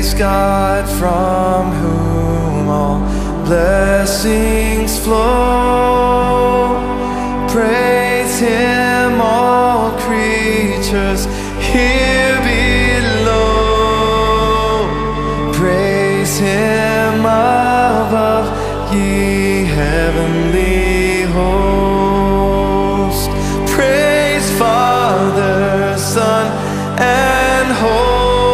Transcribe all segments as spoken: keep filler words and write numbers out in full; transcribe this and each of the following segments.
Praise God from whom all blessings flow. Praise Him, all creatures here below. Praise Him above, ye heavenly hosts. Praise Father, Son, and Holy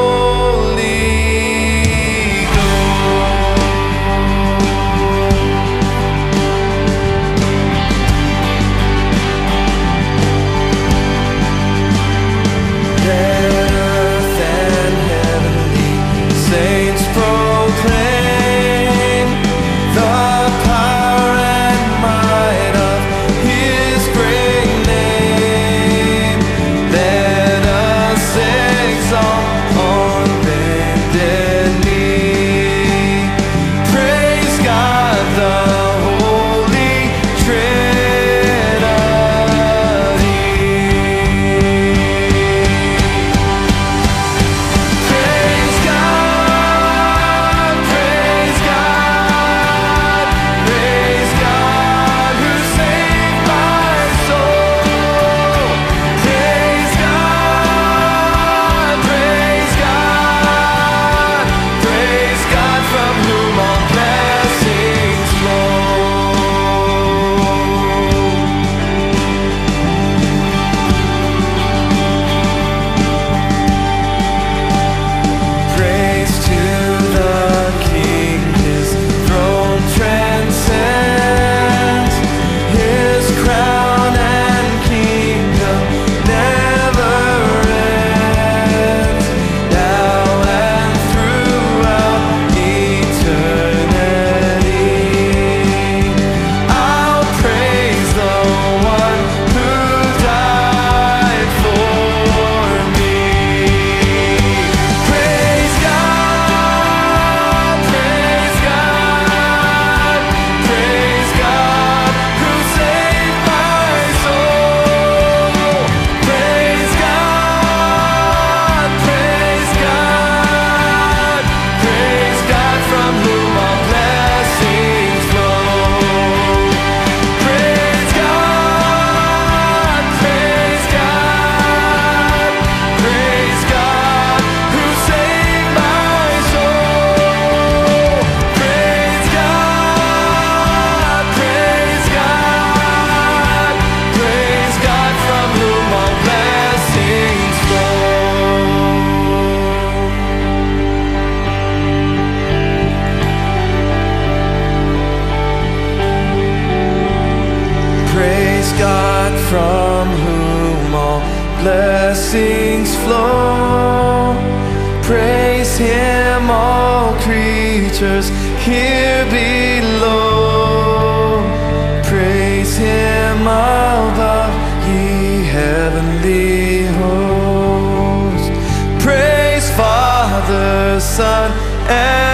God from whom all blessings flow. Praise Him, all creatures here below. Praise Him above, ye heavenly hosts. Praise Father, Son, and